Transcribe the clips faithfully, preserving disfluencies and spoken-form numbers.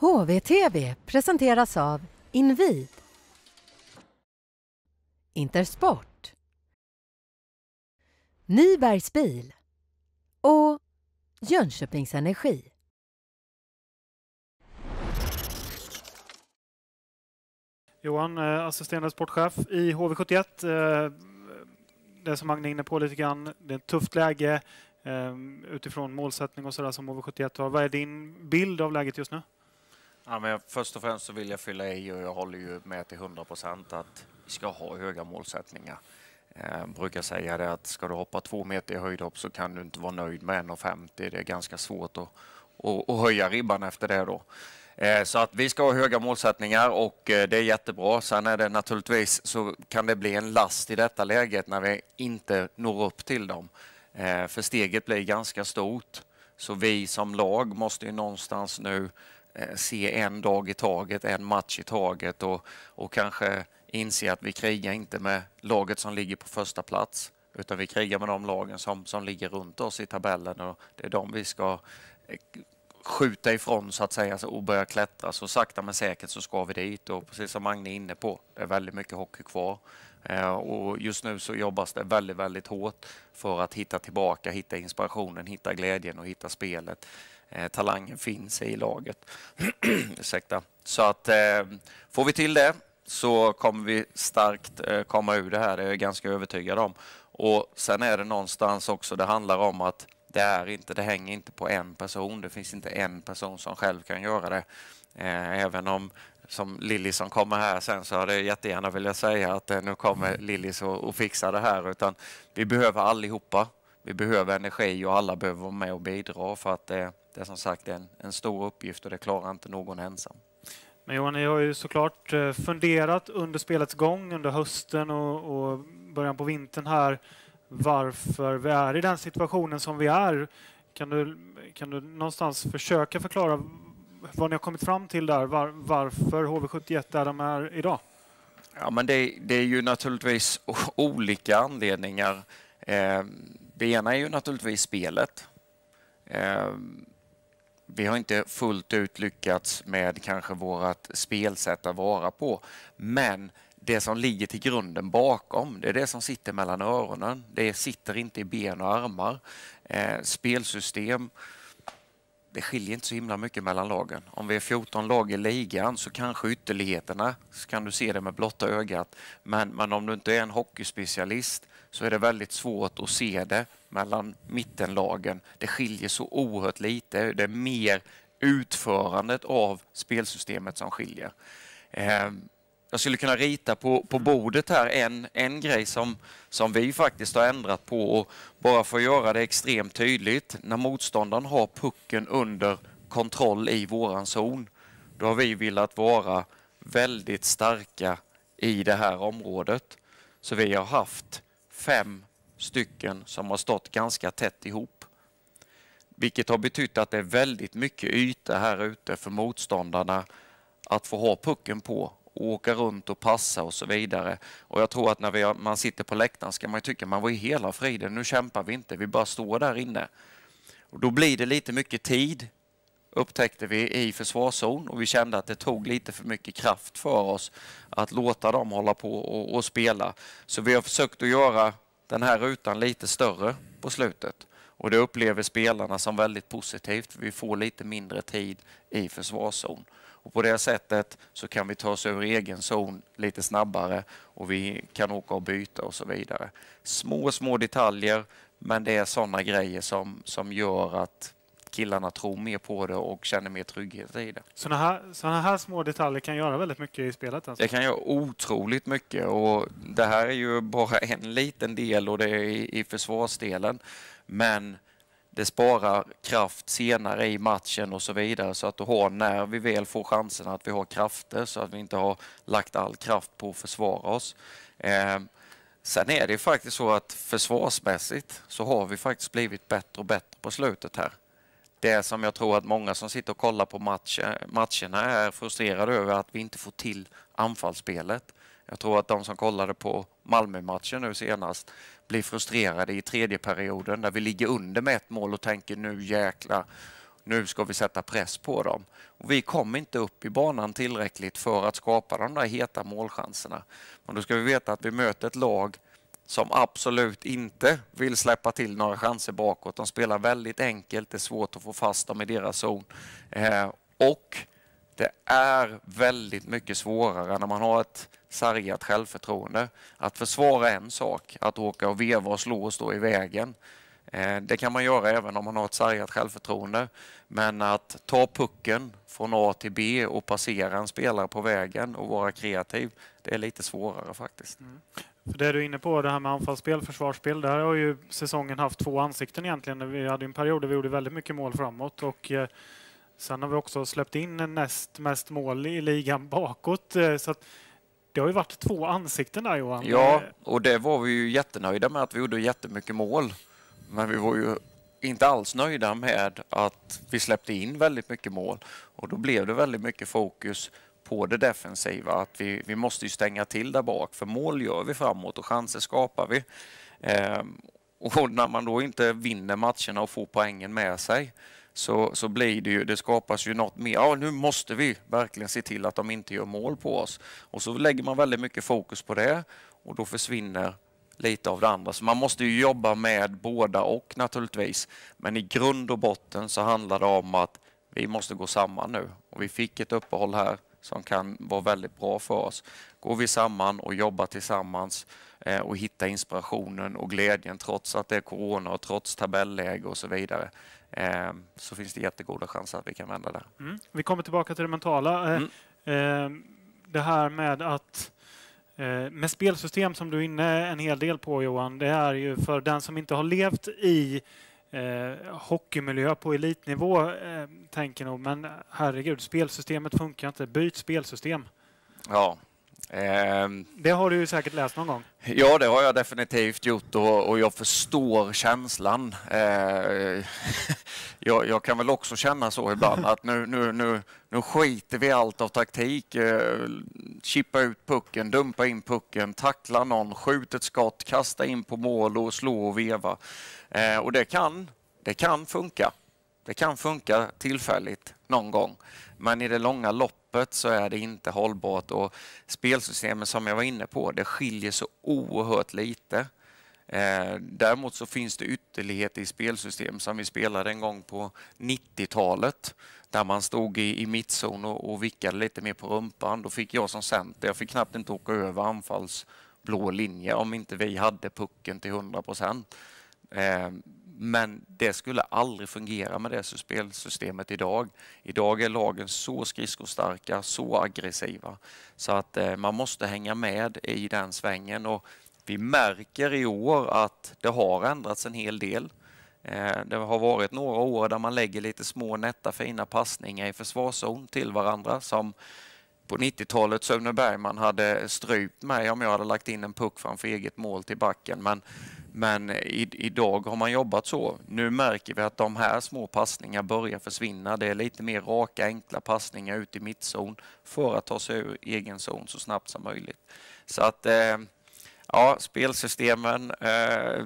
H V T V presenteras av Invid, Intersport, Nybergs bil och Jönköpings Energi. Johan, assisterande sportchef i H V sjuttioett. Det som Magne är inne på lite grann, det är ett tufft läge utifrån målsättning och sådär som H V sjuttioett har. Vad är din bild av läget just nu? Ja, men först och främst så vill jag fylla i, och jag håller ju med till hundra procent att vi ska ha höga målsättningar. Jag brukar säga det att ska du hoppa två meter i höjdhopp så kan du inte vara nöjd med en komma femtio. Det är ganska svårt att, att, att höja ribban efter det då. Så att vi ska ha höga målsättningar och det är jättebra. Sen är det naturligtvis så kan det bli en last i detta läget när vi inte når upp till dem. För steget blir ganska stort. Så vi som lag måste ju någonstans nu se en dag i taget, en match i taget och, och kanske inse att vi krigar inte med laget som ligger på första plats utan vi krigar med de lagen som, som ligger runt oss i tabellen och det är de vi ska skjuta ifrån så att säga och börja klättra. Så sakta men säkert så ska vi dit och precis som Magne är inne på, det är väldigt mycket hockey kvar. Och just nu så jobbas det väldigt, väldigt hårt för att hitta tillbaka, hitta inspirationen, hitta glädjen och hitta spelet. Eh, talangen finns i laget. Ursäkta. Så att eh, får vi till det så kommer vi starkt eh, komma ur det här, det är jag ganska övertygad om. Och sen är det någonstans också, det handlar om att det är inte, det hänger inte på en person, det finns inte en person som själv kan göra det. Eh, även om som Lilly som kommer här sen så hade jag jättegärna vilja säga att eh, nu kommer Lilly så och fixa det här, utan vi behöver allihopa. Vi behöver energi och alla behöver vara med och bidra för att det, det är som sagt en, en stor uppgift och det klarar inte någon ensam. Men Johan, ni har ju såklart funderat under spelets gång, under hösten och, och början på vintern här, varför vi är i den situationen som vi är. Kan du, kan du någonstans försöka förklara vad ni har kommit fram till där, var, varför H V sjuttioett är de är idag? Ja, men det, det är ju naturligtvis olika anledningar. Eh, det ena är ju naturligtvis spelet. Eh, vi har inte fullt ut lyckats med kanske vårat spelsätt att vara på, men det som ligger till grunden bakom, det är det som sitter mellan öronen. Det sitter inte i ben och armar. Eh, spelsystem, det skiljer inte så himla mycket mellan lagen. Om vi är fjorton lag i ligan så kanske ytterligheterna så kan du se det med blotta ögat. Men, men om du inte är en hockeyspecialist så är det väldigt svårt att se det mellan mittenlagen. Det skiljer så oerhört lite. Det är mer utförandet av spelsystemet som skiljer. Eh, Jag skulle kunna rita på, på bordet här en, en grej som, som vi faktiskt har ändrat på och bara för att göra det extremt tydligt. När motståndaren har pucken under kontroll i våran zon, då har vi velat vara väldigt starka i det här området. Så vi har haft fem stycken som har stått ganska tätt ihop. Vilket har betytt att det är väldigt mycket yta här ute för motståndarna att få ha pucken på. Åka runt och passa och så vidare. Och jag tror att när vi har, man sitter på läktaren ska man tycka man var i hela friden. Nu kämpar vi inte, vi bara står där inne. Och då blir det lite mycket tid, upptäckte vi i försvarszon. Och vi kände att det tog lite för mycket kraft för oss att låta dem hålla på och, och spela. Så vi har försökt att göra den här rutan lite större på slutet. Och det upplever spelarna som väldigt positivt. Vi får lite mindre tid i försvarszon. Och på det sättet så kan vi ta oss ur egen zon lite snabbare och vi kan åka och byta och så vidare. Små, små detaljer, men det är sådana grejer som, som gör att killarna tror mer på det och känner mer trygghet i det. Sådana här, såna här små detaljer kan göra väldigt mycket i spelet? Alltså. Det kan göra otroligt mycket och det här är ju bara en liten del och det är i, i försvarsdelen. Men det sparar kraft senare i matchen och så vidare så att du har när vi väl får chansen att vi har krafter så att vi inte har lagt all kraft på att försvara oss. Eh, sen är det faktiskt så att försvarsmässigt så har vi faktiskt blivit bättre och bättre på slutet här. Det som jag tror att många som sitter och kollar på match, matcherna är frustrerade över att vi inte får till anfallsspelet. Jag tror att de som kollade på Malmö-matchen nu senast blir frustrerade i tredje perioden där vi ligger under med ett mål och tänker nu jäkla nu ska vi sätta press på dem. Och vi kom inte upp i banan tillräckligt för att skapa de där heta målchanserna. Men då ska vi veta att vi möter ett lag som absolut inte vill släppa till några chanser bakåt. De spelar väldigt enkelt, det är svårt att få fast dem i deras zon. Eh, och det är väldigt mycket svårare när man har ett sargat självförtroende. Att försvara en sak, att åka och veva och slå och stå i vägen. Eh, det kan man göra även om man har ett sargat självförtroende. Men att ta pucken från A till B och passera en spelare på vägen och vara kreativ, det är lite svårare faktiskt. Mm. För det du är inne på, det här med anfallsspel, försvarsspel, där har ju säsongen haft två ansikten egentligen. Vi hade en period där vi gjorde väldigt mycket mål framåt och eh, sen har vi också släppt in näst mest mål i ligan bakåt. Eh, så att det har ju varit två ansikten där, Johan. Ja, och det var vi ju jättenöjda med att vi gjorde jättemycket mål. Men vi var ju inte alls nöjda med att vi släppte in väldigt mycket mål. Och då blev det väldigt mycket fokus på det defensiva. Att vi, vi måste ju stänga till där bak. För mål gör vi framåt och chanser skapar vi. Ehm, och när man då inte vinner matcherna och får poängen med sig så, så blir det ju, det skapas ju något mer. Ja, nu måste vi verkligen se till att de inte gör mål på oss. Och så lägger man väldigt mycket fokus på det och då försvinner lite av det andra. Så man måste ju jobba med båda och naturligtvis. Men i grund och botten så handlar det om att vi måste gå samman nu. Och vi fick ett uppehåll här som kan vara väldigt bra för oss. Går vi samman och jobbar tillsammans eh, och hittar inspirationen och glädjen trots att det är corona och trots tabelläge och så vidare, eh, så finns det jättegoda chanser att vi kan vända där. Mm. Vi kommer tillbaka till det mentala. Mm. Eh, det här med att med spelsystem som du är inne en hel del på, Johan, det är ju för den som inte har levt i eh, hockeymiljö på elitnivå, eh, tänker nog, men herregud, spelsystemet funkar inte. Byt spelsystem. Ja. Ehm, det har du ju säkert läst någon gång. Ja, det har jag definitivt gjort och, och jag förstår känslan. Ehm, jag, jag kan väl också känna så ibland att nu, nu, nu, nu skiter vi allt av taktik. Ehm, chippa ut pucken, dumpa in pucken, tackla någon, skjut ett skott, kasta in på mål och slå och veva. Ehm, och det kan, det kan funka. Det kan funka tillfälligt någon gång. Men i det långa loppet så är det inte hållbart och spelsystemet som jag var inne på, det skiljer så oerhört lite. Eh, däremot så finns det ytterlighet i spelsystem som vi spelade en gång på nittiotalet där man stod i, i mittzon och, och vickade lite mer på rumpan. Då fick jag som center, jag fick knappt inte åka över anfalls blå linje om inte vi hade pucken till hundra procent. Eh, Men det skulle aldrig fungera med det spelsystemet idag. Idag är lagen så skridskostarka, så aggressiva. Så att eh, man måste hänga med i den svängen. Och vi märker i år att det har ändrats en hel del. Eh, det har varit några år där man lägger lite små, nätta, fina passningar i försvarszon till varandra. Som på nittiotalet Sune Bergman hade strypt mig om jag hade lagt in en puck framför eget mål till backen. Men Men i, idag har man jobbat så. Nu märker vi att de här små passningar börjar försvinna. Det är lite mer raka, enkla passningar ut i mittzon för att ta sig ur egen zon så snabbt som möjligt. Så att, eh, ja, spelsystemen, eh,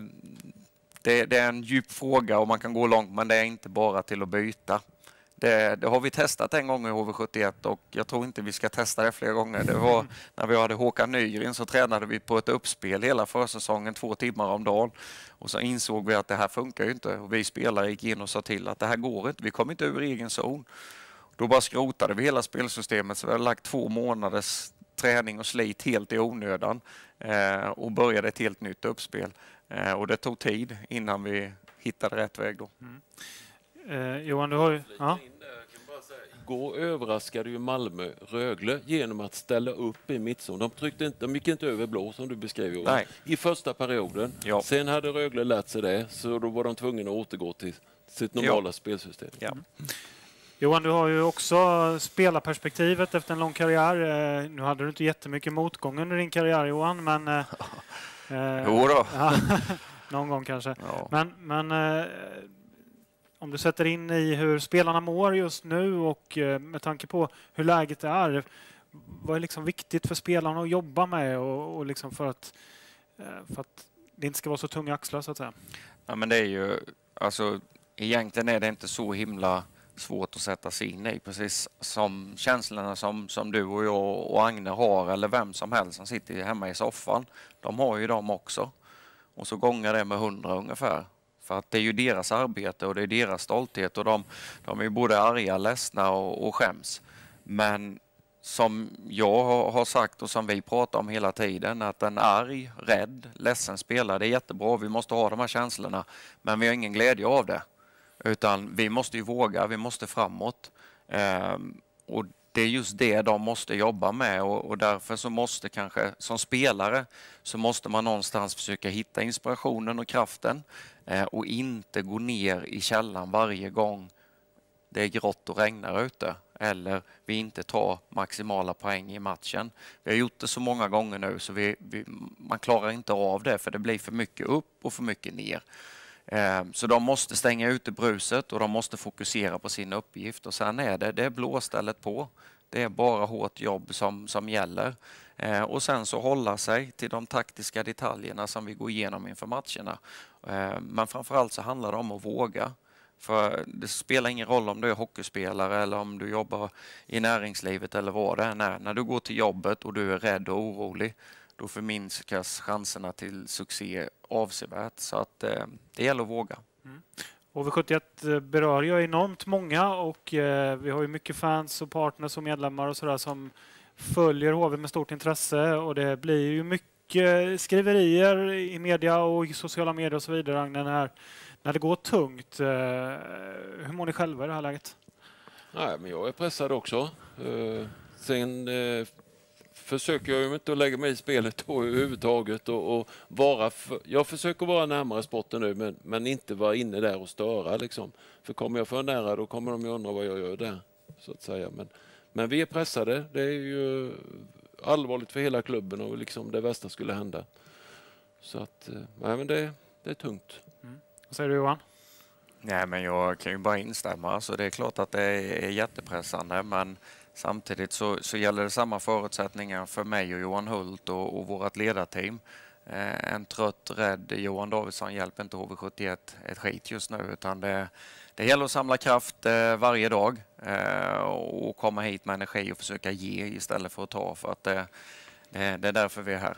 det, det är en djup fråga och man kan gå långt, men det är inte bara till att byta. Det, det har vi testat en gång i H V sjuttioett och jag tror inte vi ska testa det fler gånger. Det var när vi hade Håkan Nygren så tränade vi på ett uppspel hela försäsongen två timmar om dagen. Och så insåg vi att det här funkar ju inte. Och vi spelare gick in och sa till att det här går inte. Vi kommer inte ur egen zon. Då bara skrotade vi hela spelsystemet så vi hade lagt två månaders träning och slit helt i onödan eh, och började ett helt nytt uppspel. Eh, och det tog tid innan vi hittade rätt väg då. Mm. Eh, Johan, du har ju... Ja. Igår överraskade ju Malmö Rögle genom att ställa upp i mittzon. De, tryckte inte, de gick inte över blå som du beskrev, Johan. I första perioden. Ja. Sen hade Rögle lärt sig det, så då var de tvungna att återgå till sitt normala ja. spelsystem. Ja. Mm. Johan, du har ju också spelarperspektivet efter en lång karriär. Eh, nu hade du inte jättemycket motgång under din karriär, Johan, men... Eh, jo då. Ja, någon gång kanske. Ja. Men... men eh, om du sätter in i hur spelarna mår just nu och med tanke på hur läget är, vad är liksom viktigt för spelarna att jobba med och, och liksom för, att, för att det inte ska vara så tunga axlar så att säga? Ja, men det är ju, alltså, egentligen är det inte så himla svårt att sätta sig in i. Precis som känslorna som, som du och jag och Agne har, eller vem som helst som sitter hemma i soffan. De har ju dem också. Och så gångar det med hundra ungefär. För att det är ju deras arbete och det är deras stolthet. Och de, de är ju både arga, ledsna och, och skäms. Men som jag har sagt och som vi pratar om hela tiden, att en arg, rädd, ledsen spelare, det är jättebra. Vi måste ha de här känslorna. Men vi har ingen glädje av det. Utan vi måste ju våga, vi måste framåt. Ehm, och det är just det de måste jobba med och, och därför så måste kanske som spelare så måste man någonstans försöka hitta inspirationen och kraften eh, och inte gå ner i källan varje gång det är grått och regnar ute eller vi inte tar maximala poäng i matchen. Vi har gjort det så många gånger nu så vi, vi, man klarar inte av det för det blir för mycket upp och för mycket ner. Så de måste stänga ute bruset och de måste fokusera på sin uppgift och sen är det, det är blåstället på. Det är bara hårt jobb som, som gäller. Och sen så hålla sig till de taktiska detaljerna som vi går igenom inför matcherna. Men framförallt så handlar det om att våga. För det spelar ingen roll om du är hockeyspelare eller om du jobbar i näringslivet eller vad det än är. När du går till jobbet och du är rädd och orolig då förminskas chanserna till succé avsevärt. Så att eh, det gäller att våga. Mm. H V sjuttioett berör ju enormt många och eh, vi har ju mycket fans och partners och medlemmar och sådär som följer H V med stort intresse och det blir ju mycket skriverier i media och i sociala medier och så vidare, Agne, när, när det går tungt. Eh, hur mår ni själva i det här läget? Nej, men jag är pressad också. Uh, sen uh, försöker jag ju inte att lägga mig i spelet då överhuvudtaget och, och vara för, jag försöker vara närmare sporten nu men, men inte vara inne där och störa liksom. För kommer jag för nära då kommer de ju undra vad jag gör där så att säga. Men, men vi är pressade, det är ju allvarligt för hela klubben och liksom det värsta skulle hända. Så att, nej men det, det är tungt. Mm. Vad säger du Johan? Nej men jag kan ju bara instämma så det är klart att det är jättepressande men samtidigt så, så gäller det samma förutsättningar för mig och Johan Hult och, och vårt ledarteam. Eh, en trött, rädd Johan Davidsson hjälper inte H V sjuttioett ett skit just nu utan det, det gäller att samla kraft eh, varje dag eh, och komma hit med energi och försöka ge istället för att ta för att det, det, det är därför vi är här.